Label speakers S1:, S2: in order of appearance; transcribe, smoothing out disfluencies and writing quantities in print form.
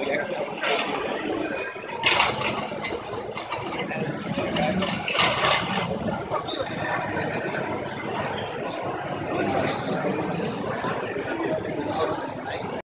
S1: เยอะแยะกับเรา